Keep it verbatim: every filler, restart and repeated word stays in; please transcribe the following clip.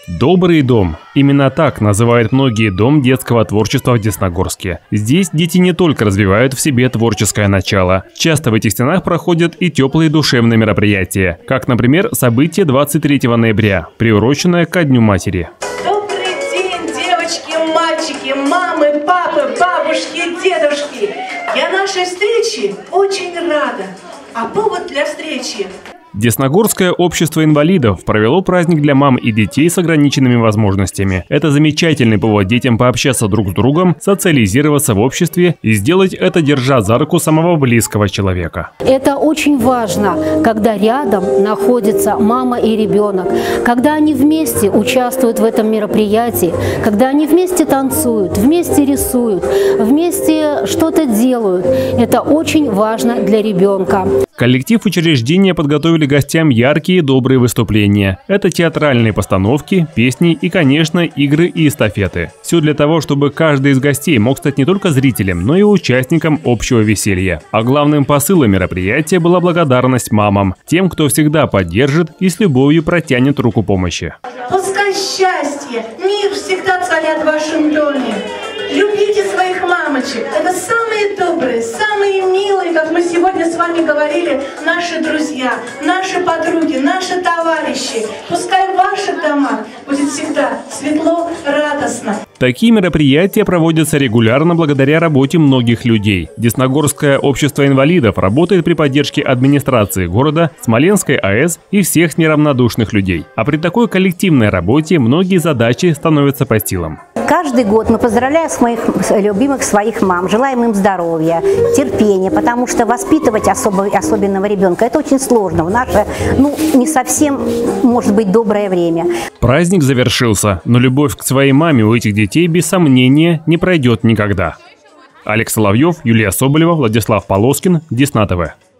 Добрый дом. Именно так называют многие дом детского творчества в Десногорске. Здесь дети не только развивают в себе творческое начало. Часто в этих стенах проходят и теплые душевные мероприятия, как, например, событие двадцать третьего ноября, приуроченное ко Дню матери. Добрый день, девочки, мальчики, мамы, папы, бабушки, дедушки. Я нашей встрече очень рада. А повод для встречи... Десногорское общество инвалидов провело праздник для мам и детей с ограниченными возможностями. Это замечательный повод детям пообщаться друг с другом, социализироваться в обществе и сделать это, держа за руку самого близкого человека. Это очень важно, когда рядом находится мама и ребенок, когда они вместе участвуют в этом мероприятии, когда они вместе танцуют, вместе рисуют, вместе что-то делают. Это очень важно для ребенка. Коллектив учреждения подготовили гостям яркие и добрые выступления. Это театральные постановки, песни и, конечно, игры и эстафеты. Все для того, чтобы каждый из гостей мог стать не только зрителем, но и участником общего веселья. А главным посылом мероприятия была благодарность мамам, тем, кто всегда поддержит и с любовью протянет руку помощи. Пускай счастье, мир всегда царят в вашем доме. Любите своих мамочек. Это самые добрые, самые милые, как мы сегодня с вами говорили, наши друзья, наши подруги, наши товарищи. Пускай в ваших домах будет всегда светло, радостно. Такие мероприятия проводятся регулярно благодаря работе многих людей. Десногорское общество инвалидов работает при поддержке администрации города, Смоленской АЭС и всех неравнодушных людей. А при такой коллективной работе многие задачи становятся по силам. Каждый год мы поздравляем своих любимых своих мам, желаем им здоровья, терпения, потому что воспитывать особо, особенного ребенка – это очень сложно в наше, ну, не совсем, может быть, доброе время. Праздник завершился, но любовь к своей маме у этих детей, без сомнения, не пройдет никогда. Олег Соловьев, Юлия Соболева, Владислав Полоскин, Десна ТВ.